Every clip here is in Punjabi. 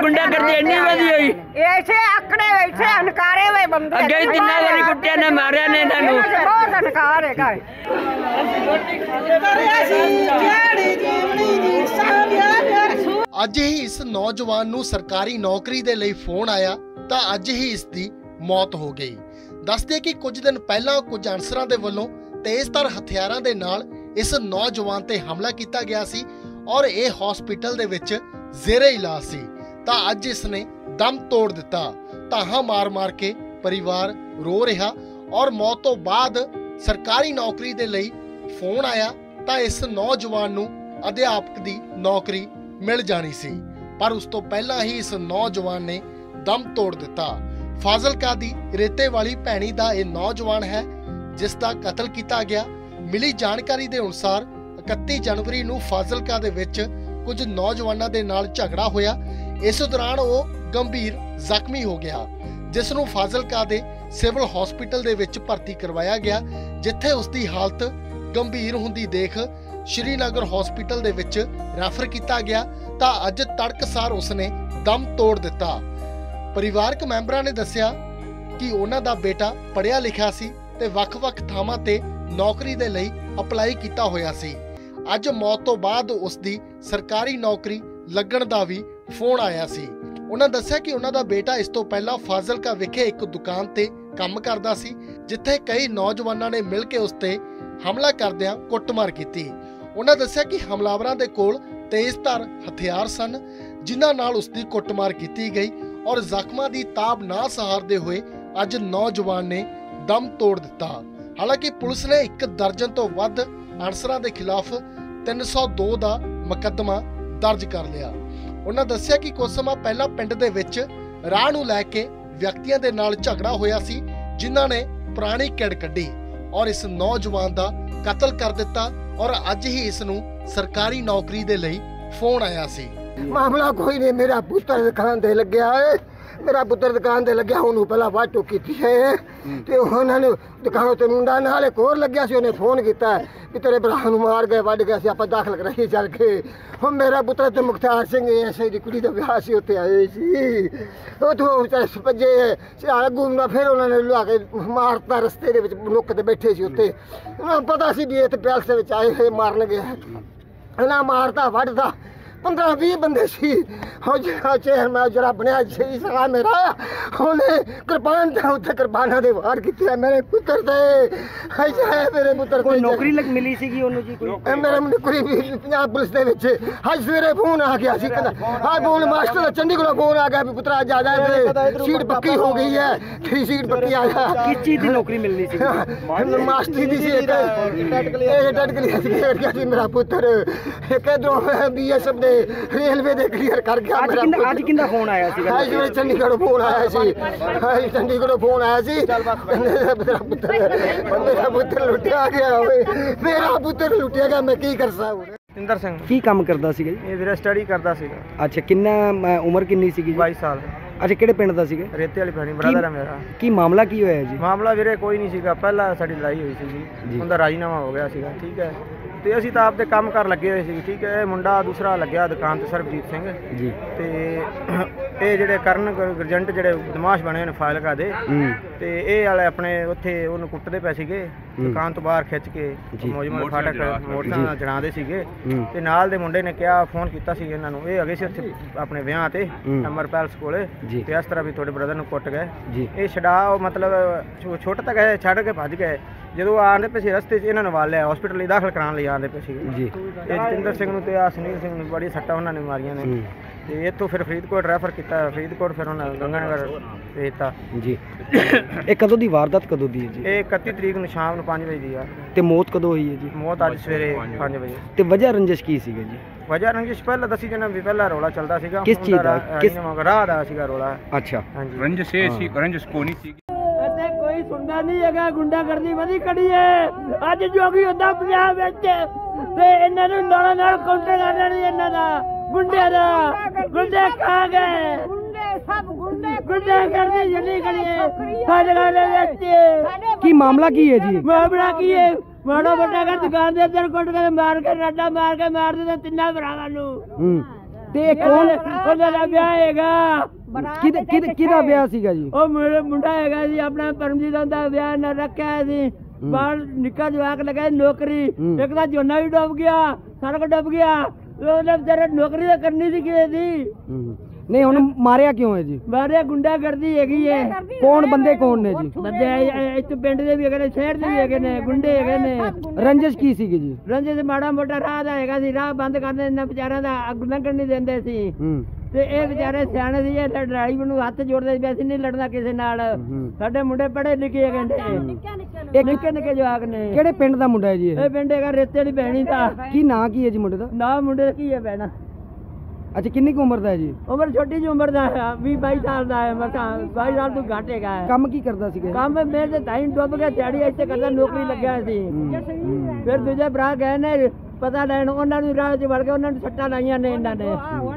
गुंडागर्दी इन्नी वधी होई ऐसे आकड़े ऐसे अनकारे हुए बंदे अगे जिन्ना वारी कुत्तियां ने मारिया ने इन्हां नूं बहुत अनकार है ਅੱਜ ਹੀ ਇਸ ਨੌਜਵਾਨ ਨੂੰ ਸਰਕਾਰੀ ਨੌਕਰੀ ਦੇ ਲਈ ਫੋਨ ਆਇਆ ਤਾਂ ਅੱਜ ਹੀ ਇਸ ਦੀ ਮੌਤ ਹੋ ਗਈ। ਦੱਸਦੇ ਕਿ ਕੁਝ ਦਿਨ ਪਹਿਲਾਂ ਕੁਝ ਅਨਸਰਾਂ ਦੇ ਵੱਲੋਂ ਤੇਜ਼ਧਾਰ ਹਥਿਆਰਾਂ ਦੇ ਨਾਲ ਇਸ ਨੌਜਵਾਨ ਤੇ ਹਮਲਾ ਕੀਤਾ ਗਿਆ ਸੀ ਔਰ ਇਹ ਹਸਪੀਟਲ ਦੇ ਵਿੱਚ ਜ਼ੇਰੇ ਇਲਾਜ ਸੀ ਤਾਂ ਅੱਜ ਇਸ ਨੇ ਦਮ ਤੋੜ ਦਿੱਤਾ। ਧਾਹਾਂ ਮਾਰ ਕੇ ਪਰਿਵਾਰ ਰੋ ਰਿਹਾ ਔਰ ਮੌਤ ਤੋਂ ਬਾਅਦ ਸਰਕਾਰੀ ਨੌਕਰੀ ਦੇ ਲਈ ਫੋਨ ਆਇਆ ਤਾਂ ਇਸ ਨੌਜਵਾਨ ਨੂੰ ਅਧਿਆਪਕ ਦੀ ਨੌਕਰੀ ਮਿਲ ਜਾਣੀ ਸੀ ਪਰ ਉਸ ਤੋਂ ਪਹਿਲਾਂ ਹੀ ਇਸ ਨੌਜਵਾਨ ਨੇ ਦਮ ਤੋੜ ਦਿੱਤਾ। ਫਾਜ਼ਿਲਕਾ ਦੀ ਰੇਤੇ ਵਾਲੀ ਭੈਣੀ ਦਾ ਇਹ ਨੌਜਵਾਨ ਹੈ ਜਿਸ ਦਾ ਕਤਲ ਕੀਤਾ ਗਿਆ। ਮਿਲੀ ਜਾਣਕਾਰੀ ਦੇ ਅਨੁਸਾਰ 31 ਜਨਵਰੀ ਨੂੰ ਫਾਜ਼ਿਲਕਾ ਦੇ ਵਿੱਚ ਕੁਝ ਨੌਜਵਾਨਾਂ ਦੇ ਨਾਲ ਝਗੜਾ ਹੋਇਆ। ਇਸ ਦੌਰਾਨ ਉਹ ਗੰਭੀਰ ਜ਼ਖਮੀ ਹੋ ਗਿਆ ਜਿਸ ਨੂੰ ਫਾਜ਼ਿਲਕਾ ਦੇ ਸਿਵਲ ਹਸਪੀਟਲ ਦੇ ਵਿੱਚ ਭਰਤੀ ਕਰਵਾਇਆ ਗਿਆ ਜਿੱਥੇ ਉਸ ਦੀ ਹਾਲਤ ਗੰਭੀਰ ਹੁੰਦੀ ਦੇਖ ਸ਼੍ਰੀਨਗਰ ਹਸਪੀਟਲ ਦੇ ਵਿੱਚ ਰੈਫਰ ਕੀਤਾ ਗਿਆ ਤਾਂ ਅੱਜ ਤੜਕਸਾਰ ਉਸਨੇ ਦਮ ਤੋੜ ਦਿੱਤਾ। ਪਰਿਵਾਰਕ ਮੈਂਬਰਾਂ ਨੇ ਦੱਸਿਆ ਕਿ ਉਹਨਾਂ ਦਾ ਬੇਟਾ ਪੜ੍ਹਿਆ ਲਿਖਿਆ ਸੀ ਤੇ ਵੱਖ-ਵੱਖ ਥਾਵਾਂ ਤੇ ਨੌਕਰੀ ਦੇ ਲਈ ਅਪਲਾਈ ਕੀਤਾ ਹੋਇਆ ਸੀ। ਅੱਜ ਮੌਤ ਤੋਂ ਬਾਅਦ ਉਸ ਦੀ ਸਰਕਾਰੀ ਨੌਕਰੀ ਲੱਗਣ ਦਾ ਵੀ ਫੋਨ ਆਇਆ ਸੀ। ਉਹਨਾਂ ਦੱਸਿਆ ਕਿ ਉਹਨਾਂ ਦਾ ਬੇਟਾ ਇਸ ਤੋਂ ਪਹਿਲਾਂ ਫਾਜ਼ਿਲਕਾ ਵਿਖੇ ਇੱਕ ਦੁਕਾਨ ਤੇ ਕੰਮ ਕਰਦਾ ਸੀ ਜਿੱਥੇ ਕਈ ਨੌਜਵਾਨਾਂ ਨੇ ਮਿਲ ਕੇ ਉਸ ਤੇ ਹਮਲਾ ਕਰਦਿਆਂ ਕੁੱਟਮਾਰ ਕੀਤੀ। ਉਹਨਾਂ ਦੱਸਿਆ ਕਿ ਹਮਲਾਵਰਾਂ ਦੇ ਕੋਲ ਤੇਜ਼ਧਾਰ ਹਥਿਆਰ ਸਨ ਜਿਨ੍ਹਾਂ ਨਾਲ ਉਸ ਦੀ ਕੁੱਟਮਾਰ ਕੀਤੀ ਗਈ ਔਰ ਜ਼ਖਮਾਂ ਦੀ ਤਾਬ ਨਾ ਸਹਾਰਦੇ ਹੋਏ ਅੱਜ ਨੌਜਵਾਨ ਨੇ ਦਮ ਤੋੜ ਦਿੱਤਾ। ਹਾਲਾਂਕਿ ਪੁਲਿਸ ਨੇ 1 ਦਰਜਨ ਤੋਂ ਵੱਧ ਅਨਸਰਾਂ ਦੇ ਖਿਲਾਫ 302 ਦਾ ਮੁਕੱਦਮਾ ਦਰਜ ਕਰ ਲਿਆ। ਉਹਨਾਂ ਦੱਸਿਆ ਕਿ ਕੁਝ ਸਮਾਂ ਪਹਿਲਾਂ ਪਿੰਡ ਦੇ ਵਿੱਚ ਰਾਹ ਨੂੰ ਲੈ ਕੇ ਵਿਅਕਤੀਆਂ ਦੇ ਨਾਲ ਝਗੜਾ ਹੋਇਆ ਸੀ ਜਿਨ੍ਹਾਂ ਨੇ ਪੁਰਾਣੀ ਕਿੜ ਕੱਢੀ ਔਰ ਇਸ ਨੌਜਵਾਨ ਦਾ ਕਤਲ ਕਰ ਦਿੱਤਾ ਔਰ ਅੱਜ ਹੀ ਇਸ ਨੂੰ ਸਰਕਾਰੀ ਨੌਕਰੀ ਦੇ ਲਈ ਫੋਨ ਆਇਆ ਸੀ। ਮਾਮਲਾ ਕੋਈ ਨਹੀਂ, ਮੇਰਾ ਪੁੱਤਰ ਦੁਕਾਨ ਤੇ ਲੱਗਿਆ ਹੈ। ਮੇਰਾ ਪੁੱਤਰ ਦੁਕਾਨ ਤੇ ਲੱਗਿਆ, ਉਹਨੂੰ ਪਹਿਲਾਂ ਵਾਟੋ ਕੀਤੀ ਹੈ ਤੇ ਉਹਨਾਂ ਨੇ ਦੁਕਾਨ ਤੇ ਮੁੰਡਾ ਨਾਲ ਇੱਕ ਹੋਰ ਲੱਗਿਆ ਸੀ, ਉਹਨੇ ਫੋਨ ਕੀਤਾ ਕਿ ਤੇਰੇ ਭਰਾ ਨੂੰ ਮਾਰ ਗਏ, ਵੱਢ ਗਏ ਸੀ, ਆਪਾਂ ਦਾਖਲ ਕਰਾਈਏ ਚੱਲ ਕੇ। ਹੁਣ ਮੇਰਾ ਪੁੱਤਰ ਤੇ ਮੁਖਤਾਰ ਸਿੰਘ ਐਸੇ ਦੀ ਕੁੜੀ ਦਾ ਵਿਆਹ ਸੀ, ਉੱਥੇ ਆਏ ਸੀ। ਉੱਥੋਂ ਵਿਚਾਰੇ ਭੱਜੇ ਅੱਗੂ ਨਾ, ਫਿਰ ਉਹਨਾਂ ਨੇ ਲਿਆ ਕੇ ਮਾਰਤਾ। ਰਸਤੇ ਦੇ ਵਿੱਚ ਨੁੱਕ ਤੇ ਬੈਠੇ ਸੀ ਉੱਥੇ, ਉਹਨਾਂ ਨੂੰ ਪਤਾ ਸੀ ਵੀ ਇਹ ਤੇ ਪੈਲਸ ਦੇ ਵਿੱਚ ਆਏ ਹੋਏ ਮਾਰਨਗੇ। ਇਹਨਾਂ ਮਾਰਤਾ, ਵੱਢਦਾ। 15-20 ਬੰਦੇ ਸੀ। ਜਿਹੜਾ ਚੇਅਰਮੈਨ ਜਿਹੜਾ ਬਣਿਆ ਸਹੀ ਸਗਾ ਮੇਰਾ, ਉਹਨੇ ਕਿਰਪਾਨ ਤੇ ਉੱਥੇ ਕਿਰਪਾਨਾਂ ਦੇ ਵਾਰ ਕੀਤੇ ਮੇਰੇ ਪੁੱਤਰ ਤੇ। ਮੇਰੇ ਪੁੱਤਰ ਕੋਈ ਨੌਕਰੀ ਮਿਲੀ ਸੀਗੀ ਉਹਨੂੰ ਜੀ? ਕੋਈ ਮੇਰੇ ਨੌਕਰੀ ਵੀ ਪੰਜਾਬ ਪੁਲਿਸ ਦੇ ਵਿੱਚ। ਅੱਜ ਸਵੇਰੇ ਫੋਨ ਆ ਗਿਆ ਸੀ, ਕਹਿੰਦਾ ਹਾਂ ਫੋਨ ਮਾਸਟਰ ਦਾ ਚੰਡੀਗੜ੍ਹੋਂ ਫੋਨ ਆ ਗਿਆ ਵੀ ਪੁੱਤਰਾ ਜਾ ਜਾ ਸੀਟ ਪੱਕੀ ਹੋ ਗਈ ਹੈ, ਤੇਰੀ ਸੀਟ ਪੱਕੀ ਆ ਜਾ। ਕਿਸ ਚੀਜ਼ ਦੀ ਨੌਕਰੀ ਮਿਲਣੀ ਸੀ? ਮਾਸਟਰੀ ਦੀ ਸੀ। ਸੀ ਮੇਰਾ ਪੁੱਤਰ ਇੱਕ ਇਧਰੋਂ BSF ਦੇ ਰੇਲਵੇ ਦੇ ਕਲੀਅਰ ਕਰ ਗਿਆ। ਅੱਜ ਕਿੰਦਾ ਫੋਨ ਆਇਆ ਸੀ? ਅੱਜ ਸਵੇਰੇ ਚੰਡੀਗੜ੍ਹੋਂ ਫੋਨ ਆਇਆ ਸੀ। ਚੰਡੀਗੜ੍ਹੋਂ ਫੋਨ ਆਇਆ ਸੀ, ਮੇਰਾ ਪੁੱਤਰ ਲੁੱਟਿਆ ਗਿਆ ਹੋਵੇ, ਮੇਰਾ ਪੁੱਤਰ ਲੁੱਟਿਆ ਗਿਆ, ਮੈਂ ਕੀ ਕਰ ਸਕਦਾ। ਇੰਦਰ ਸਿੰਘ ਕੀ ਕੰਮ ਕਰਦਾ ਸੀਗਾ ਜੀ? ਇਹ ਵੀਰੇ ਸਟੱਡੀ ਕਰਦਾ ਸੀਗਾ। ਅੱਛਾ, ਕਿੰਨਾ ਉਮਰ ਕਿੰਨੀ ਸੀਗੀ? 22 ਸਾਲ। ਅੱਛਾ, ਕਿਹੜੇ ਪਿੰਡ ਦਾ ਸੀਗਾ? ਰੇਤੇ ਵਾਲੀ ਭੈਣੀ, ਬ੍ਰਦਰ ਹੈ ਮੇਰਾ। ਕੀ ਮਾਮਲਾ ਕੀ ਹੋਇਆ ਜੀ? ਮਾਮਲਾ ਵੀਰੇ ਕੋਈ ਨਹੀਂ ਸੀਗਾ, ਪਹਿਲਾਂ ਸਾਡੀ ਲੜਾਈ ਹੋਈ ਸੀ ਜੀ, ਉਹਦਾ ਰਾਜੀਨਾਮਾ ਹੋ ਗਿਆ ਸੀਗਾ। ਠੀਕ ਹੈ, ਤੇ ਅਸੀਂ ਤਾਂ ਆਪਦੇ ਕੰਮ ਕਰ ਲੱਗੇ ਹੋਏ ਸੀ। ਠੀਕ ਹੈ, ਇਹ ਮੁੰਡਾ ਦੂਸਰਾ ਲੱਗਿਆ ਦੁਕਾਨ ਤੇ, ਸਰਬਜੀਤ ਸਿੰਘ ਜੀ। ਤੇ ਇਹ ਜਿਹੜੇ ਕਰਨ ਗਰਜੰਟ ਜਿਹੜੇ ਬਦਮਾਸ਼ ਬਣੇ ਨੇ ਫਾਜ਼ਿਲਕਾ ਦੇ, ਤੇ ਇਹ ਵਾਲੇ ਆਪਣੇ ਉੱਥੇ ਉਹਨੂੰ ਕੁੱਟਦੇ ਪਏ ਸੀਗੇ ਦੁਕਾਨ ਤੋਂ ਬਾਹਰ ਖਿੱਚ ਕੇ, ਮੌਜੂਦ ਫਾਟਕ ਮੋਟਰਸਾਈਕਲ ਚੜਾਉਂਦੇ ਸੀਗੇ। ਤੇ ਨਾਲ ਦੇ ਮੁੰਡੇ ਨੇ ਕਿਹਾ, ਫੋਨ ਕੀਤਾ ਸੀ ਇਹਨਾਂ ਨੂੰ, ਇਹ ਅਗੇ ਸੀ ਉੱਥੇ ਆਪਣੇ ਵਿਆਹ ਤੇ ਅਮਰ ਪੈਲਸ ਕੋਲੇ, ਤੇ ਇਸ ਤਰ੍ਹਾਂ ਵੀ ਤੁਹਾਡੇ ਬ੍ਰਦਰ ਨੂੰ ਕੁੱਟ ਗਏ। ਇਹ ਛਡਾ ਮਤਲਬ ਛੁੱਟ ਤਾਂ ਗਏ, ਛੱਡ ਕੇ ਭੱਜ ਗਏ। ਜਦੋਂ ਆਉਂਦੇ ਪਏ ਸੀ ਰਸਤੇ 'ਚ ਇਹਨਾਂ ਨੂੰ ਵਾਲ ਲਿਆ, ਹਸਪੀਟਲ ਲਈ ਦਾਖਲ ਕਰਾਉਣ ਲਈ ਆਉਂਦੇ ਪਏ ਸੀ ਜੀ। ਇਹ ਜਤਿੰਦਰ ਸਿੰਘ ਨੂੰ ਤੇ ਆ ਸੁਨੀਲ ਸਿੰਘ ਨੂੰ ਬੜੀ ਸੱਟਾਂ ਉਹਨਾਂ ਨੇ ਮਾਰੀਆਂ ਨੇ। ਤੇ ਇੱਥੋਂ ਫਿਰ ਫਰੀਦਕੋਟ ਰੈਫਰ ਕੀਤਾ, ਫਰੀਦਕੋਟ ਫਿਰ ਉਹਨਾਂ ਗੰਗਾਨਗਰ ਭੇਜਤਾ ਜੀ। ਇਹ ਕਦੋਂ ਦੀ ਵਾਰਦਾਤ ਕਦੋਂ ਦੀ ਹੈ ਜੀ? ਇਹ 31 ਤਰੀਕ ਨੂੰ ਸ਼ਾਮ ਨੂੰ 5 ਵਜੇ ਦੀ ਆ। ਤੇ ਮੌਤ ਕਦੋਂ ਹੋਈ ਹੈ ਜੀ? ਮੌਤ ਅੱਜ ਸਵੇਰੇ 5 ਵਜੇ। ਤੇ ਵਜ੍ਹਾ ਰੰਜਿਸ਼ ਕੀ ਸੀਗਾ ਜੀ? ਵਜ੍ਹਾ ਰੰਜਿਸ਼ ਪਹਿਲਾਂ ਦੱਸੀ ਜਨਾ ਵੀ ਪਹਿਲਾਂ ਰੌਲਾ ਚੱਲਦਾ ਸੀਗਾ। ਕਿਸ ਚੀਜ਼ ਦਾ? ਕਿਸ ਰਾਹ ਦਾ ਸੀਗਾ ਰੌਲਾ? ਅੱਛਾ, ਹਾਂਜੀ। ਰੰਜਿਸ਼ ਇਹ ਸੀ, ਰੰਜਿਸ਼ ਕੋਣੀ ਸੀ। ਇੱਥੇ ਕੋਈ ਸੁਣਦਾ ਨਹੀਂ ਹੈਗਾ, ਗੁੰਡਾਗਰਦੀ ਵਧੀ ਖੜੀ ਹੈ। ਅੱਜ ਜੋਗੀ ਹੁੰਦਾ ਪੰਜਾਬ ਵਿੱਚ ਤੇ ਇਹਨਾਂ ਨੂੰ ਨਾਲ ਕਾਊਂਟਰ ਕਰਨਾ ਨਹੀਂ ਇਹਨਾਂ ਦਾ, ਗੁੰਡਿਆਂ ਦਾ। ਗੁੰਡੇ ਖਾ ਗਏ, ਸਭ ਗੁੰਡਾਗਰਦੀ ਜੱਲੀ ਖੜੀ ਹੈ ਫਾਜ਼ਿਲਕਾ ਦੇ ਵਿੱਚ। ਕੀ ਮਾਮਲਾ ਕੀ ਹੈ ਜੀ? ਮਾਮਲਾ ਕੀ ਹੈ? ਮਾੜਾ ਮੋਟਾ ਕਰ ਦੁਕਾਨ ਦੇ ਅੰਦਰ ਕੁੱਟ ਕੇ ਮਾਰ ਕੇ ਰਾਡਾ ਮਾਰ ਕੇ ਮਾਰ ਦਿੰਦੇ ਤਿੰਨਾਂ ਭਰਾਵਾਂ ਨੂੰ। ਤੇ ਕੌਣ ਉਹਨਾਂ ਦਾ ਵਿਆਹ ਹੈਗਾ ਕਿਹਦਾ ਵਿਆਹ ਸੀਗਾ ਜੀ? ਉਹ ਮੇਰੇ ਮੁੰਡਾ ਹੈਗਾ ਜੀ ਆਪਣਾ ਪਰਮਜੀਤ ਦਾ ਵਿਆਹ ਨਾ ਰੱਖਿਆ ਸੀ ਬਾਹਰ ਨਿੱਕਾ ਜਵਾਕ ਲਗਾ ਨੌਕਰੀ ਇੱਕ ਤਾਂ ਝੋਨਾ ਵੀ ਡੁੱਬ ਗਿਆ ਸਾਰਾ ਕੁਝ ਡੁੱਬ ਗਿਆ ਉਹਨੇ ਵਿਚਾਰੇ ਨੌਕਰੀ ਤਾਂ ਕਰਨੀ ਸੀ ਕਿਸੇ ਦੀ ਨਹੀਂ ਹੁਣ ਮਾਰਿਆ ਕਿਉਂ ਹੈ ਜੀ? ਬਾਰੇ ਗੁੰਡਾਗਰਦੀ ਹੈਗੀ ਹੈ ਕੌਣ ਬੰਦੇ ਕੌਣ ਨੇ ਜੀ? ਬੰਦੇ ਇੱਥੇ ਪਿੰਡ ਦੇ ਵੀ ਹੈਗੇ ਨੇ ਸ਼ਹਿਰ ਦੇ ਵੀ ਹੈਗੇ ਨੇ ਗੁੰਡੇ ਹੈਗੇ ਨੇ ਰੰਜਿਸ਼ ਕੀ ਸੀਗੀ ਜੀ? ਰੰਜਿਸ਼ ਮਾੜਾ ਮੋਟਾ ਰਾਹ ਦਾ ਹੈਗਾ ਸੀ ਰਾਹ ਬੰਦ ਕਰਦੇ ਇਹਨਾਂ ਵਿਚਾਰਿਆਂ ਦਾ ਅੱਗ ਲੰਘਣ ਨਹੀਂ ਦਿੰਦੇ ਸੀ ਤੇ ਇਹ ਵਿਚਾਰੇ ਸਿਆਣੇ ਸੀ ਇਹ ਲੜਾਈ ਨੂੰ ਹੱਥ ਜੋੜਦੇ ਸੀ ਅਸੀਂ ਨਹੀਂ ਲੜਨਾ ਕਿਸੇ ਨਾਲ ਸਾਡੇ ਮੁੰਡੇ ਪੜ੍ਹੇ ਲਿਖੇ ਹੈਗੇ ਨੇ ਨਿੱਕੇ ਨਿੱਕੇ ਜਵਾਕ ਨੇ। ਕਿਹੜੇ ਪਿੰਡ ਦਾ ਮੁੰਡਾ ਹੈ ਜੀ ਇਹ ਪਿੰਡ ਹੈਗਾ ਰੇਤੇ ਵਾਲੀ ਭੈਣੀ ਦਾ। ਕੀ ਨਾਂ ਕੀ ਹੈ ਜੀ ਮੁੰਡੇ ਦਾ? ਨਾ ਮੁੰਡੇ ਦਾ ਕੀ ਹੈ ਭੈਣਾ? ਅੱਛਾ ਕਿੰਨੀ ਕੁ ਉਮਰ ਦਾ ਹੈ ਜੀ? ਉਮਰ ਛੋਟੀ ਜਿਹੀ ਉਮਰ ਦਾ ਹੈ 20-22 ਸਾਲ ਦਾ ਹੈ ਮਸਾਂ 22 ਸਾਲ ਤੋਂ ਘੱਟ ਹੈਗਾ। ਕੰਮ ਕੀ ਕਰਦਾ ਸੀਗਾ? ਕੰਮ ਮੇਰੇ ਤੇ ਤਾਈ ਡੁੱਬ ਗਿਆ ਦਿਹਾੜੀ ਇੱਥੇ ਕਰਦਾ ਨੌਕਰੀ ਲੱਗਿਆ ਸੀ ਫਿਰ ਦੂਜੇ ਭਰਾ ਗਏ ਨੇ ਪਤਾ ਲੈਣ ਉਹਨਾਂ ਨੂੰ ਰਾਹ 'ਚ ਵੜ ਕੇ ਉਹਨਾਂ ਨੂੰ ਸੱਟਾਂ ਲਾਈਆਂ ਨੇ ਇਹਨਾਂ ਨੇ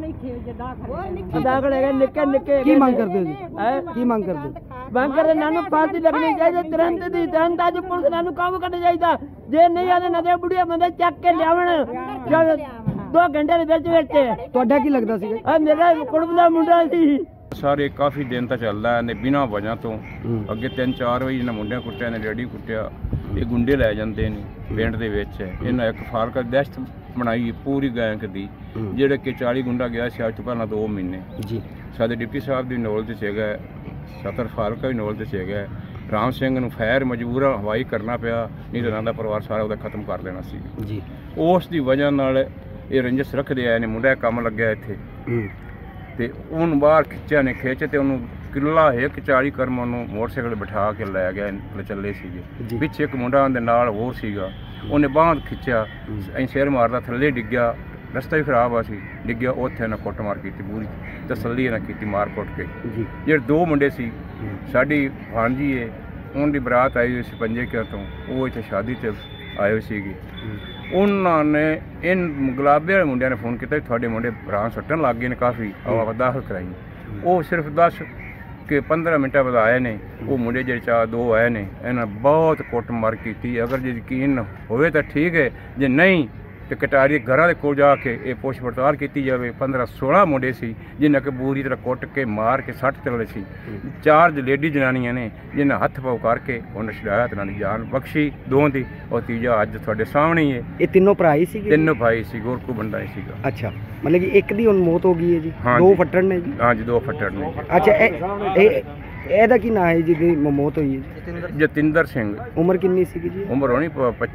ਦਾਖਲ ਹੈਗੇ ਨਿੱਕੇ ਨਿੱਕੇ। ਕੀ ਮੰਗ ਕਰਦੇ ਹੋ ਜੀ? ਕੀ ਮੰਗ ਕਰਦੇ? ਮੰਗ ਕਰਦੇ ਨਾਨੂੰ ਫਾਂਸੀ ਲੱਗਣੀ ਚਾਹੀਦੀ ਤੁਰੰਤ ਦੀ ਤੁਰੰਤ ਅੱਜ ਪੁਲਿਸ ਨਾਨੂੰ ਕਾਬੂ ਕਰਨਾ ਚਾਹੀਦਾ ਜੇ ਨਹੀਂ ਆਦੇ ਨਦੇ ਬੁੜੀਆਂ ਬੰਦੇ ਚੱਕ ਕੇ ਲਿਆਵਣ 2 ਘੰਟੇ ਦੇ ਵਿੱਚ ਤੁਹਾਡਾ ਕੀ ਲੱਗਦਾ ਸੀਗਾ? ਮੇਰਾ ਕੁੜਮ ਦਾ ਮੁੰਡਾ ਸੀ। ਸਾਰੇ ਕਾਫੀ ਦਿਨ ਤਾਂ ਚੱਲਦਾ ਨੇ ਬਿਨਾਂ ਵਜ੍ਹਾ ਤੋਂ ਅੱਗੇ 3-4 ਵਜੇ ਇਹਨਾਂ ਮੁੰਡਿਆਂ ਕੁੱਟਿਆ ਨੇ ਰੇੜੀ ਕੁੱਟਿਆ ਇਹ ਗੁੰਡੇ ਲੈ ਜਾਂਦੇ ਨੇ ਪਿੰਡ ਦੇ ਵਿੱਚ ਇਹਨਾਂ ਇੱਕ ਫਾਰਕਾ ਦਹਿਸ਼ਤ ਬਣਾਈ ਪੂਰੀ ਗੈਂਗ ਦੀ ਜਿਹੜੇ ਕਿ 40 ਗੁੰਡਾ ਗਿਆ ਸੀ ਅੱਜ ਤੋਂ ਪਹਿਲਾਂ 2 ਮਹੀਨੇ ਜੀ। ਸਾਡੇ ਡਿਪਟੀ ਸਾਹਿਬ ਦੀ ਨੌਲੇਜ 'ਚ ਹੈਗਾ ਸਤਰ ਫਾਰਕਾ ਵੀ ਨੌਲੇਜ 'ਚ ਹੈਗਾ ਰਾਮ ਸਿੰਘ ਨੂੰ ਫੈਰ ਮਜਬੂਰਾ ਹਵਾਈ ਕਰਨਾ ਪਿਆ ਨਹੀਂ ਤਾਂ ਉਹਨਾਂ ਦਾ ਪਰਿਵਾਰ ਸਾਰਾ ਉਹਦਾ ਖਤਮ ਕਰ ਦੇਣਾ ਸੀ ਜੀ। ਉਸ ਦੀ ਵਜ੍ਹਾ ਨਾਲ ਇਹ ਰੰਜਸ ਰੱਖਦੇ ਆਏ ਨੇ ਮੁੰਡਾ ਕੰਮ ਲੱਗਿਆ ਇੱਥੇ ਤੇ ਉਹਨੂੰ ਬਾਹਰ ਖਿੱਚਿਆ ਨੇ ਖਿੱਚ ਤੇ ਉਹਨੂੰ ਕਿੱਲਾ ਇੱਕ 40 ਕਰਮ ਉਹਨੂੰ ਮੋਟਰਸਾਈਕਲ ਬਿਠਾ ਕੇ ਲੈ ਗਿਆ ਚੱਲੇ ਸੀਗੇ ਪਿੱਛੇ ਇੱਕ ਮੁੰਡਾ ਉਹਦੇ ਨਾਲ ਹੋਰ ਸੀਗਾ ਉਹਨੇ ਬਾਂਹ ਖਿੱਚਿਆ ਐਂ ਸਿਰ ਮਾਰਦਾ ਥੱਲੇ ਡਿੱਗਿਆ ਰਸਤਾ ਵੀ ਖਰਾਬ ਆ ਸੀ ਡਿੱਗਿਆ ਉੱਥੇ ਨਾ ਕੁੱਟਮਾਰ ਕੀਤੀ ਪੂਰੀ ਤਸੱਲੀ ਨਾ ਕੀਤੀ ਮਾਰ ਕੁੱਟ ਕੇ ਜਿਹੜੇ 2 ਮੁੰਡੇ ਸੀ ਸਾਡੀ ਭਾਂਜੀ ਏ ਉਹਨਾਂ ਦੀ ਬਰਾਤ ਆਈ ਹੋਈ ਸੀ ਪੰਜੇ ਕਿਉਂ ਤੋਂ ਉਹ ਇੱਥੇ ਸ਼ਾਦੀ 'ਤੇ ਆਏ ਹੋਏ ਸੀਗੇ ਉਹਨਾਂ ਨੇ ਗੁਲਾਬੇ ਵਾਲੇ ਮੁੰਡਿਆਂ ਨੇ ਫੋਨ ਕੀਤਾ ਤੁਹਾਡੇ ਮੁੰਡੇ ਭਰਾ ਸੱਟਣ ਲੱਗ ਗਏ ਨੇ ਕਾਫੀ ਆਵਾ ਦਾਖਲ ਕਰਾਈ ਉਹ ਸਿਰਫ 10 ਕਿ 15 ਮਿੰਟਾਂ ਬਾਅਦ ਆਏ ਨੇ ਉਹ ਮੁੰਡੇ ਜਿਹੜੇ 2 ਆਏ ਨੇ ਇਹਨਾਂ ਬਹੁਤ ਕੁੱਟਮਾਰ ਕੀਤੀ ਅਗਰ ਜੇ ਯਕੀਨ ਹੋਵੇ ਤਾਂ ਠੀਕ ਹੈ ਜੇ ਨਹੀਂ ਤੇ ਕਟਾਰੀ ਘਰਾਂ ਦੇ ਕੋਲ ਜਾ ਕੇ ਇਹ ਪੁੱਛ ਪੜਤਾਲ ਕੀਤੀ ਜਾਵੇ 15-16 ਮੁੰਡੇ ਸੀ ਜਿਨ੍ਹਾਂ ਕਿ ਬੂਰੀ ਤਰ੍ਹਾਂ ਕੁੱਟ ਕੇ ਮਾਰ ਕੇ ਸੱਟ ਚੱਲੇ ਸੀ 4 ਲੇਡੀ ਜਨਾਨੀਆਂ ਨੇ ਜਿਨ੍ਹਾਂ ਹੱਥ ਪਾਉ ਕਰਕੇ ਉਹਨੇ ਛਡਾਇਆ ਤੇ ਨਾਲ ਜਾਨ ਬਖਸ਼ੀ 2 ਦੀ ਔਰ ਤੀਜਾ ਅੱਜ ਤੁਹਾਡੇ ਸਾਹਮਣੇ ਹੀ ਹੈ। ਇਹ ਤਿੰਨੋਂ ਭਰਾ ਹੀ ਸੀਗੇ? 3 ਭਾਈ ਸੀ ਗੋਰਖੂ ਬੰਦਾ ਹੀ ਸੀਗਾ। ਅੱਛਾ ਮਤਲਬ ਕਿ ਇੱਕ ਦੀ ਹੁਣ ਮੌਤ ਹੋ ਗਈ ਹੈ ਜੀ 2 ਫੱਟੜ ਨੇ ਜੀ? ਹਾਂਜੀ 2 ਫੱਟੜ ਨੇ। ਅੱਛਾ ਇਹਦਾ ਕੀ ਨਾਂ ਹੈ ਜਿਹਦੀ ਮੌਤ ਹੋਈ ਹੈ ਜੀ? ਜਤਿੰਦਰ ਸਿੰਘ। ਉਮਰ ਕਿੰਨੀ ਸੀਗੀ ਜੀ? ਉਮਰ ਹੋਣੀ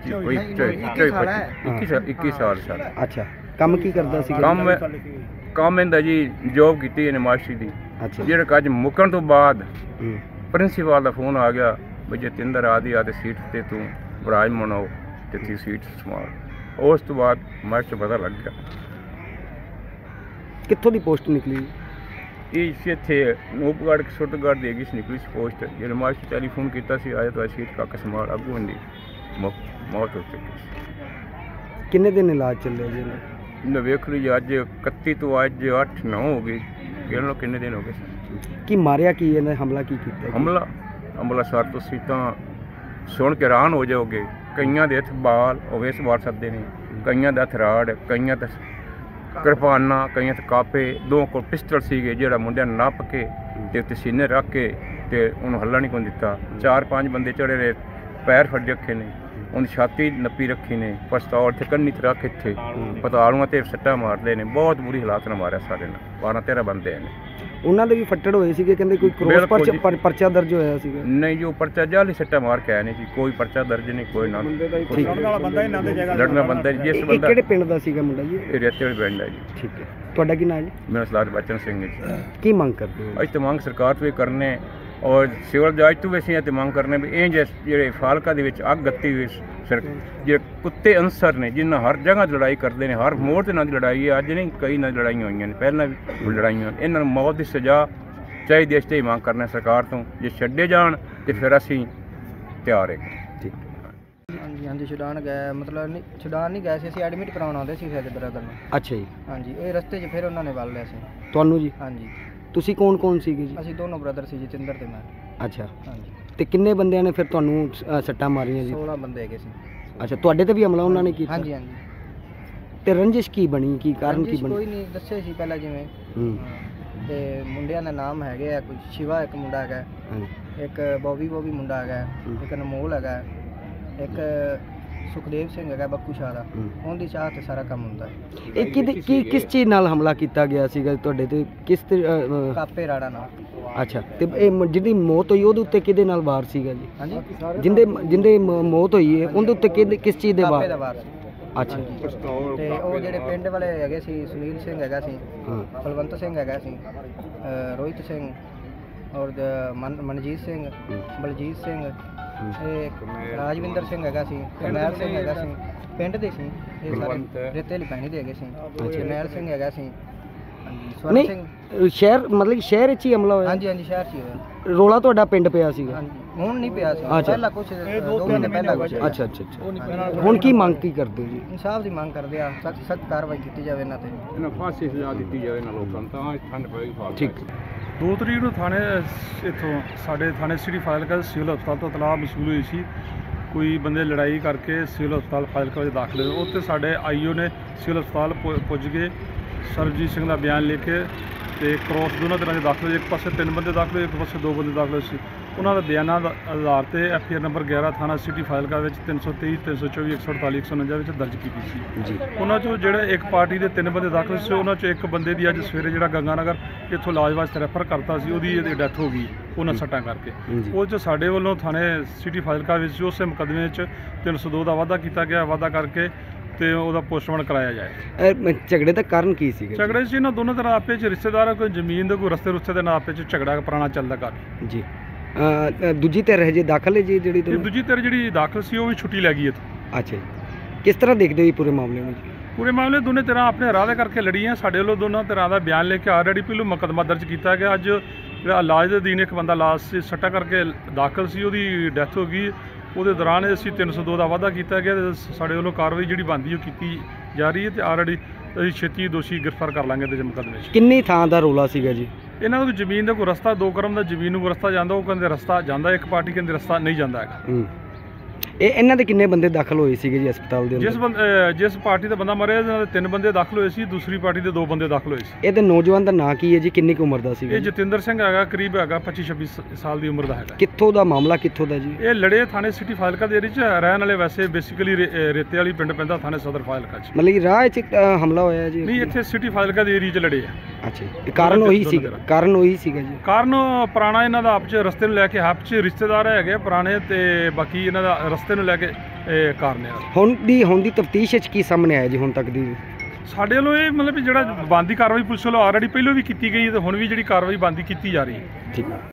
21 ਸਾਲ। ਅੱਛਾ ਕੰਮ ਕੀ ਕਰਦਾ ਸੀ? ਕੰਮ ਇਹਦਾ ਜੀ ਜੋਬ ਕੀਤੀ ਇਹਨੇ ਮਾਸਟਰੀ ਦੀ। ਅੱਛਾ ਜਿਹੜਾ ਅੱਜ ਮੁੱਕਣ ਤੋਂ ਬਾਅਦ ਪ੍ਰਿੰਸੀਪਲ ਦਾ ਫੋਨ ਆ ਗਿਆ ਵੀ ਜਤਿੰਦਰ ਆਦੀ ਸੀਟ ਤੇ ਤੂੰ ਬਰਾਜ ਮਨਾਓ ਤੇ ਤੀ ਸੀਟ ਸੰਭਾਲ। ਉਸ ਤੋਂ ਬਾਅਦ ਮਾਸਟਰ ਪਤਾ ਲੱਗ ਗਿਆ। ਕਿੱਥੋਂ ਦੀ ਪੋਸਟ ਨਿਕਲੀ? ਇਹ ਇੱਥੇ ਨੂਪਗੜ੍ਹ ਸੁਰਤਗੜ੍ਹ ਦੀ ਹੈਗੀ ਸੀ ਨਿਕਲੀ ਸੀ ਪੋਸਟ। ਜਿਹੜੇ ਮਾਸਟਰ ਟੈਲੀਫੋਨ ਕੀਤਾ ਸੀ ਆਇਆ ਤਾਂ ਸੀਟ ਕੱਕ ਸੰਭਾਲ ਅੱਗੋਂ ਹੁੰਦੀ ਮੌਤ ਹੋ ਚੁੱਕੀ ਸੀ। ਕਿੰਨੇ ਦਿਨ ਇਲਾਜ ਚੱਲਿਆ ਜੀ? ਨਾ ਵੇਖ ਲਈ ਅੱਜ 31 ਤੋਂ ਅੱਜ 8-9 ਹੋ ਗਏ ਕਿਹਨਾਂ ਕਿੰਨੇ ਦਿਨ ਹੋ ਗਏ। ਕੀ ਮਾਰਿਆ ਕੀ ਇਹਨੇ ਹਮਲਾ ਕੀ ਕੀਤਾ? ਹਮਲਾ ਸਰ ਤੁਸੀਂ ਤਾਂ ਸੁਣ ਕੇ ਹੈਰਾਨ ਹੋ ਜਾਓਗੇ। ਕਈਆਂ ਦੇ ਹੱਥ ਬਾਲ ਹੋਵੇ ਸਵਾਰ ਸਕਦੇ ਨੇ ਕਈਆਂ ਦਾ ਹਥਿਆਰ ਕਈਆਂ ਦਾ ਕਿਰਪਾਨਾਂ ਕਈਆਂ ਤੇ ਕਾਪੇ 2 ਕੋਲ ਪਿਸਟਲ ਸੀਗੇ ਜਿਹੜਾ ਮੁੰਡਿਆਂ ਨੂੰ ਨੱਪ ਕੇ ਤੇ ਉੱਤੇ ਸੀਨੇ ਰੱਖ ਕੇ ਤੇ ਉਹਨੂੰ ਹੱਲਾ ਨਹੀਂ ਕੋਈ ਦਿੱਤਾ। 4-5 ਬੰਦੇ ਚੜੇ ਰਹੇ ਪੈਰ ਫੜ ਰੱਖੇ ਨੇ ਉਹਦੀ ਛਾਤੀ ਨੱਪੀ ਰੱਖੀ ਨੇ ਪਸਤੌਲ ਤੇ ਕੰਨੀ ਤੇ ਰੱਖ ਇੱਥੇ ਪਤਾਲੂਆਂ ਤੇ ਸੱਟਾਂ ਮਾਰਦੇ ਨੇ ਬਹੁਤ ਬੁਰੀ ਹਾਲਾਤ ਨਾਲ ਮਾਰਿਆ ਸਾਡੇ ਨਾਲ 12-13 ਬੰਦੇ ਨੇ। ਉਹਨਾਂ ਦੇ ਵੀ ਫੱਟੜ ਹੋਏ ਸੀਗੇ ਕਹਿੰਦੇ ਕੋਈ ਕ੍ਰੋਸ ਪਰਚਾ ਦਰਜ ਹੋਇਆ ਸੀਗਾ? ਨਹੀਂ ਜੋ ਪਰਚਾ ਜਾਲੀ ਸੱਟਾ ਮਾਰ ਕੇ ਆਇਆ ਨਹੀਂ ਜੀ ਕੋਈ ਪਰਚਾ ਦਰਜ ਨਹੀਂ ਕੋਈ ਨਾ ਲੜਨਾ ਬੰਦਾ ਜਿਸ ਬੰਦਾ। ਕਿਹੜੇ ਪਿੰਡ ਦਾ ਸੀਗਾ ਮੁੰਡਾ ਜੀ? ਇਹ ਰੇਤੇ ਵਾਲੇ ਪਿੰਡ ਹੈ ਜੀ। ਠੀਕ ਹੈ ਤੁਹਾਡਾ ਕੀ ਨਾਮ ਜੀ? ਮੇਰਾ ਸਰਦਾਰ ਬਚਨ ਸਿੰਘ ਹੈ ਜੀ। ਕੀ ਮੰਗ ਕਰਦੇ ਹੋ? ਅੱਜ ਤਾਂ ਮੰਗ ਸਰਕਾਰ ਤੋਂ ਵੀ ਕਰਨੇ ਔਰ ਸਿਵਲ ਜੱਜ ਤੋਂ ਵੀ ਅਸੀਂ ਤੇ ਮੰਗ ਕਰਨੇ ਵੀ ਇਹ ਜਿਹੜੇ ਫਾਲਕਾ ਦੇ ਵਿੱਚ ਅੱਗ ਗੱਤੀ ਹੋਈ ਜਿਹੜੇ ਕੁੱਤੇ ਅਨਸਰ ਨੇ ਜਿਨ੍ਹਾਂ ਹਰ ਜਗ੍ਹਾ ਲੜਾਈ ਕਰਦੇ ਨੇ ਹਰ ਮੋੜ ਤੇ ਨਾਲ ਲੜਾਈ ਹੈ ਅੱਜ ਨਹੀਂ ਕਈ ਨਾਲ ਲੜਾਈਆਂ ਹੋਈਆਂ ਨੇ ਪਹਿਲਾਂ ਵੀ ਲੜਾਈਆਂ ਇਹਨਾਂ ਨੂੰ ਮੌਤ ਦੀ ਸਜ਼ਾ ਚਾਹੀਦੀ ਹੈ। ਇਸ ਤੇ ਮੰਗ ਕਰਨਾ ਸਰਕਾਰ ਤੋਂ ਜੇ ਛੱਡੇ ਜਾਣ ਤੇ ਫਿਰ ਅਸੀਂ ਤਿਆਰ ਹੈ। ਠੀਕ ਹਾਂਜੀ ਛੁਡਾਉਣ ਗਏ ਮਤਲਬ ਨਹੀਂ ਛੁਡਾਉਣ ਨਹੀਂ ਗਏ ਸੀ ਅਸੀਂ ਐਡਮਿਟ ਕਰਾਉਣ ਆਉਂਦੇ ਸੀ ਸਾਡੇ ਬ੍ਰਦਰ ਨੂੰ। ਅੱਛਾ ਜੀ। ਹਾਂਜੀ ਇਹ ਰਸਤੇ 'ਚ ਫਿਰ ਉਹਨਾਂ ਨੇ ਵੱਲ ਲਿਆ ਸੀ ਤੁਹਾਨੂੰ ਜੀ? ਹਾਂਜੀ। ਤੁਸੀਂ ਕੌਣ ਸੀਗੇ ਜੀ? ਅਸੀਂ ਦੋਨੋਂ ਬ੍ਰਦਰ ਸੀ ਜਤਿੰਦਰ ਤੇ ਮੈਂ। ਅੱਛਾ ਹਾਂਜੀ। ਤੇ ਕਿੰਨੇ ਬੰਦਿਆਂ ਨੇ ਫਿਰ ਤੁਹਾਨੂੰ ਸੱਟਾਂ ਮਾਰੀਆਂ ਜੀ? 16 ਬੰਦੇ ਹੈਗੇ ਸੀ। ਅੱਛਾ ਤੁਹਾਡੇ ਤੇ ਵੀ ਹਮਲਾ ਉਹਨਾਂ ਨੇ ਕੀਤਾ? ਹਾਂਜੀ ਹਾਂਜੀ। ਤੇ ਰੰਜਿਸ਼ ਕੀ ਬਣੀ, ਕੀ ਕਾਰਨ ਕੀ ਰੰਜਿਸ਼ ਬਣੀ? ਕੋਈ ਨਹੀਂ ਦੱਸੇ ਸੀ ਪਹਿਲਾਂ ਜਿਵੇਂ ਹੂੰ ਤੇ ਮੁੰਡਿਆਂ ਦਾ ਨਾਮ ਹੈਗੇ ਆ, ਕੋਈ ਸ਼ਿਵਾ ਇੱਕ ਮੁੰਡਾ ਹੈਗਾ, ਹਾਂਜੀ ਇੱਕ ਬੋਬੀ ਮੁੰਡਾ ਹੈਗਾ, ਇੱਕ ਅਨਮੋਲ ਹੈਗਾ, ਇੱਕ ਸੁਖਦੇਵ ਸਿੰਘ ਹੈਗਾ ਬੱਕੂ ਸ਼ਾਹ ਦਾ। ਉਹਦੀ ਚਾਹ ਤੇ ਸਾਰਾ ਕੰਮ ਹੁੰਦਾ ਹੈ। ਇਹ ਕਿਸ ਚੀਜ਼ ਨਾਲ ਹਮਲਾ ਕੀਤਾ ਗਿਆ ਸੀਗਾ ਤੁਹਾਡੇ ਤੇ? ਕਾਪੇ ਰਾੜਾ ਨਾਲ। ਅੱਛਾ, ਤੇ ਇਹ ਜਿਹਦੀ ਮੌਤ ਹੋਈ ਉਹਦੇ ਉੱਤੇ ਕਿਹਦੇ ਨਾਲ ਵਾਰ ਸੀਗਾ ਜੀ? ਹਾਂਜੀ, ਜਿੰਦੇ ਮੌਤ ਹੋਈ ਹੈ ਉਹਦੇ ਉੱਤੇ ਕਿਸ ਚੀਜ਼ ਦੇ ਕਾਪੇ ਦਾ ਵਾਰ? ਵਾਰ ਸੀ। ਅੱਛਾ, ਤੇ ਉਹ ਜਿਹੜੇ ਪਿੰਡ ਵਾਲੇ ਹੈਗੇ ਸੀ, ਸੁਨੀਲ ਸਿੰਘ ਹੈਗਾ ਸੀ, ਕੁਲਵੰਤ ਸਿੰਘ ਹੈਗਾ ਸੀ, ਰੋਹਿਤ ਸਿੰਘ ਔਰ ਮਨਜੀਤ ਸਿੰਘ, ਬਲਜੀਤ ਸਿੰਘ, ਇਹ ਰਾਜਵਿੰਦਰ ਸਿੰਘ ਹੈਗਾ ਸੀ, ਕਰਨੈਲ ਸਿੰਘ ਹੈਗਾ ਸੀ, ਪਿੰਡ ਦੇ ਸੀ ਇਹ ਸਾਰੇ, ਰੇਤੇ ਵਾਲੀ ਪੈਣੀ ਦੇ ਹੈਗੇ ਸੀ। ਕਰਨੈਲ ਸਿੰਘ ਹੈਗਾ ਸੀ, ਸਵਰਨ ਸਿੰਘ। ਨਹੀਂ, ਸ਼ਹਿਰ ਮਤਲਬ ਸ਼ਹਿਰ ਵਿੱਚ ਹੀ ਹਮਲਾ ਹੋਇਆ? ਹਾਂਜੀ ਹਾਂਜੀ, ਸ਼ਹਿਰ 'ਚ ਹੀ ਹੋਇਆ। ਰੋਲਾ ਤੁਹਾਡਾ ਪਿੰਡ ਪਿਆ ਸੀਗਾ? ਹਾਂਜੀ, ਹੁਣ ਨਹੀਂ ਪਿਆ ਸੀ, ਅੱਛਾ। ਪਹਿਲਾਂ ਕੁਝ 2 ਮਹੀਨੇ ਪਹਿਲਾਂ ਕੁਝ। ਅੱਛਾ ਅੱਛਾ ਅੱਛਾ, ਹੁਣ ਕੀ ਮੰਗ ਕੀ ਕਰਦੇ ਹੋ ਜੀ? ਇਨਸਾਫ ਦੀ ਮੰਗ ਕਰਦੇ ਆ, ਸਖਤ ਕਾਰਵਾਈ ਕੀਤੀ ਜਾਵੇ ਇਹਨਾਂ ਤੇ। ਇਹਨਾਂ ਫਾਂਸੀ ਸਜ਼ਾ ਦਿੱਤੀ ਜਾਵੇ ਇਹਨਾਂ ਲੋਕਾਂ ਨੂੰ, ਤਾਂ ਠੰਡ ਪਏਗੀ ਫਾਲ। ਠੀਕ। 2 ਤਰੀਕ ਨੂੰ ਥਾਣੇ ਇੱਥੋਂ ਸਾਡੇ ਥਾਣੇ ਸਿਟੀ ਫਾਜ਼ਿਲਕਾ ਸਿਵਲ ਹਸਪਤਾਲ ਤੋਂ ਇਤਲਾਹ ਮਸੂਲ ਹੋਈ ਸੀ, ਕੋਈ ਬੰਦੇ ਲੜਾਈ ਕਰਕੇ ਸਿਵਲ ਹਸਪਤਾਲ ਫਾਜ਼ਿਲਕਾ ਵਿੱਚ ਦਾਖਲ ਹੋਏ। ਉੱਥੇ ਸਾਡੇ ਆਈਓ ਨੇ ਸਿਵਲ ਹਸਪਤਾਲ ਪੁੱਜ ਕੇ ਸਰਬਜੀਤ ਸਿੰਘ ਦਾ ਬਿਆਨ ਲਿਖ ਕੇ ਤੇ ਕ੍ਰੋਸ ਦੋਨਾਂ ਤਰ੍ਹਾਂ ਦੇ ਦਾਖਲ ਹੋਏ। ਇੱਕ ਪਾਸੇ 3 ਬੰਦੇ ਦਾਖਲ ਹੋਏ, ਇੱਕ ਪਾਸੇ 2 ਬੰਦੇ ਦਾਖਲ ਹੋਏ ਸੀ। ਉਹਨਾਂ ਦਾ ਬਿਆਨਾਂ ਦਾ ਆਧਾਰ ਤੇ FIR ਨੰਬਰ 11 ਥਾਣਾ ਸਿਟੀ ਫਾਜ਼ਿਲਕਾ ਵਿੱਚ 323, 324, 148, 149 ਵਿੱਚ ਦਰਜ ਕੀਤੀ ਸੀ। ਜੀ। ਉਹਨਾਂ 'ਚੋਂ ਜਿਹੜੇ ਇੱਕ ਪਾਰਟੀ ਦੇ 3 ਬੰਦੇ ਦਾਖਲ ਸੀ, ਉਹਨਾਂ 'ਚੋਂ ਇੱਕ ਬੰਦੇ ਦੀ ਅੱਜ ਸਵੇਰੇ ਜਿਹੜਾ ਗੰਗਾਨਗਰ ਇੱਥੋਂ ਇਲਾਜ ਵਾਸਤੇ ਰੈਫਰ ਕਰਤਾ ਸੀ, ਉਹਦੀ ਡੈਥ ਹੋ ਗਈ ਉਹਨਾਂ ਸੱਟਾਂ ਕਰਕੇ। ਉਹ 'ਚ ਸਾਡੇ ਵੱਲੋਂ ਥਾਣੇ ਸਿਟੀ ਫਾਜ਼ਿਲਕਾ ਵਿੱਚ ਉਸੇ ਮੁਕੱਦਮੇ 'ਚ 302 ਦਾ ਵਾਅਦਾ ਕੀਤਾ ਗਿਆ, ਵਾਅਦਾ ਕਰਕੇ ਤੇ ਉਹਦਾ ਪੋਸਟਮਾਰਟਮ ਕਰਾਇਆ ਜਾਏ। ਝਗੜੇ ਦਾ ਕਾਰਨ ਕੀ ਸੀਗਾ? ਝਗੜੇ ਸੀ ਇਹਨਾਂ ਦੋਨੋਂ ਤਰ੍ਹਾਂ ਆਪੇ 'ਚ ਰਿਸ਼ਤੇਦਾਰ, ਕੋਈ ਜ਼ਮੀਨ ਦੇ ਕੋਈ ਰਸਤੇ ਦੇ ਨਾਲ ਆਪੇ 'ਚ ਝਗੜਾ ਪੁਰਾਣਾ ਚੱਲਦਾ ਕਰ। ਜੀ। ਦੂਜੀ ਧਿਰ ਹਜੇ ਦਾਖਲ ਹੈ ਜੀ ਜਿਹੜੀ? ਦੂਜੀ ਧਿਰ ਜਿਹੜੀ ਦਾਖਲ ਸੀ ਉਹ ਵੀ ਛੁੱਟੀ ਲੈ ਗਈ ਇੱਥੋਂ। ਅੱਛਾ ਜੀ, ਕਿਸ ਤਰ੍ਹਾਂ ਦੇਖਦੇ ਹੋ ਜੀ ਪੂਰੇ ਮਾਮਲੇ ਨੂੰ? ਪੂਰੇ ਮਾਮਲੇ ਦੋਨੇ ਧਿਰਾਂ ਆਪਣੇ ਰਾਹ ਦੇ ਕਰਕੇ ਲੜੀਆਂ। ਸਾਡੇ ਵੱਲੋਂ ਦੋਨਾਂ ਧਿਰਾਂ ਦਾ ਬਿਆਨ ਲੈ ਕੇ ਆਲਰੇਡੀ ਪਹਿਲੋਂ ਮੁਕੱਦਮਾ ਦਰਜ ਕੀਤਾ ਗਿਆ। ਅੱਜ ਜਿਹੜਾ ਇਲਾਜ ਦੇ ਅਧੀਨ ਇੱਕ ਬੰਦਾ ਲਾਸ਼ ਸੱਟਾਂ ਕਰਕੇ ਦਾਖਲ ਸੀ, ਉਹਦੀ ਡੈਥ ਹੋ ਗਈ। ਉਹਦੇ ਦੌਰਾਨ ਅਸੀਂ 302 ਦਾ ਵਾਅਦਾ ਕੀਤਾ ਗਿਆ ਤੇ ਸਾਡੇ ਵੱਲੋਂ ਕਾਰਵਾਈ ਜਿਹੜੀ ਬਣਦੀ ਉਹ ਕੀਤੀ ਜਾ ਰਹੀ ਹੈ ਤੇ ਆਲਰੇਡੀ ਅਸੀਂ ਛੇਤੀ ਦੋਸ਼ੀ ਗ੍ਰਿਫਤਾਰ ਕਰ ਲਾਂਗੇ ਇਹਦੇ ਮੁਕੱਦਮੇ 'ਚ। ਕਿੰਨੀ ਥਾਂ ਦਾ ਰੌਲਾ ਸੀਗਾ ਜੀ? ਇਹਨਾਂ ਨੂੰ ਜ਼ਮੀਨ ਦਾ ਕੋਈ ਰਸਤਾ 2 ਕਰਮ ਦਾ ਜ਼ਮੀਨ ਨੂੰ ਰਸਤਾ ਜਾਂਦਾ, ਉਹ ਕਹਿੰਦੇ ਰਸਤਾ ਜਾਂਦਾ, ਇੱਕ ਪਾਰਟੀ ਕਹਿੰਦੇ ਰਸਤਾ ਨਹੀਂ ਜਾਂਦਾ ਹੈਗਾ। ਇਹਨਾਂ ਦੇ ਕਿੰਨੇ ਬੰਦੇ ਦਾਖਲ ਹੋਏ ਸੀਗੇ ਜੀ ਹਸਪਤਾਲ ਦੇ ਅੰਦਰ? ਜਿਸ ਪਾਰਟੀ ਦਾ ਬੰਦਾ ਮਰਿਆ ਇਹਨਾਂ ਦੇ 3 ਬੰਦੇ ਦਾਖਲ ਹੋਏ ਸੀ, ਦੂਸਰੀ ਪਾਰਟੀ ਦੇ 2 ਬੰਦੇ ਦਾਖਲ ਹੋਏ ਸੀ। ਇਹਦੇ ਨੌਜਵਾਨ ਦਾ ਨਾਂ ਕੀ ਹੈ ਜੀ, ਕਿੰਨੀ ਕੁ ਉਮਰ ਦਾ ਸੀਗਾ? ਇਹ ਜਤਿੰਦਰ ਸਿੰਘ ਹੈਗਾ, ਕਰੀਬ ਹੈਗਾ 25-26 ਸਾਲ ਦੀ ਉਮਰ ਦਾ ਹੈਗਾ। ਕਿੱਥੋਂ ਦਾ ਮਾਮਲਾ, ਕਿੱਥੋਂ ਦਾ ਜੀ? ਇਹ ਲੜੇ ਥਾਣੇ ਸਿਟੀ ਫਾਜ਼ਿਲਕਾ ਦੇ ਏਰੀਏ 'ਚ ਰਹਿਣ ਵਾਲੇ, ਵੈਸੇ ਬੇਸਿਕਲੀ ਰੇਤੇ ਵਾਲੀ ਪਿੰਡ ਪੈਂਦਾ ਥਾਣੇ ਸਦਰ ਫਾਜ਼ਿਲਕਾ 'ਚ। ਮਤਲਬ ਕਿ ਰਾਹ 'ਚ ਹਮਲਾ ਹੋਇਆ ਜੀ? ਨਹੀਂ, ਇੱਥੇ ਸਿਟੀ ਫਾਜ਼ਿਲਕਾ ਦੇ ਏਰੀਏ 'ਚ ਲੜੇ ਆ। ਅੱਛਾ ਜੀ, ਕਾਰਨ ਉਹੀ ਸੀਗਾ? ਕਾਰਨ ਉਹੀ ਸੀਗਾ ਜੀ? ਕਾਰਨ ਪੁਰਾਣਾ ਇਹਨਾਂ ਦਾ ਆਪਸ 'ਚ ਰਸਤੇ ਨੂੰ ਲੈ ਕੇ ਆਪਸ 'ਚ ਰਿਸ਼ਤੇਦਾਰ ਹੈਗੇ ਪੁਰਾਣੇ, ਤੇ ਬਾਕੀ ਇਹਨਾਂ ਦਾ ਰਸਤੇ ਨੂੰ ਲੈ ਕੇ ਇਹ ਕਾਰਨ ਹੈ। ਹੁਣ ਦੀ ਤਫਤੀਸ਼ ਵਿੱਚ ਕੀ ਸਾਹਮਣੇ ਆਇਆ ਜੀ ਹੁਣ ਤੱਕ ਦੀ? ਸਾਡੇ ਵੱਲੋਂ ਇਹ ਮਤਲਬ ਜਿਹੜਾ ਬਣਦੀ ਕਾਰਵਾਈ ਪੁਲਿਸ ਵੱਲੋਂ ਆਲਰੇਡੀ ਪਹਿਲਾਂ ਵੀ ਕੀਤੀ ਗਈ ਹੈ ਤੇ ਹੁਣ ਵੀ ਜਿਹੜੀ ਕਾਰਵਾਈ ਬਣਦੀ ਕੀਤੀ ਜਾ ਰਹੀ ਹੈ। ਠੀਕ।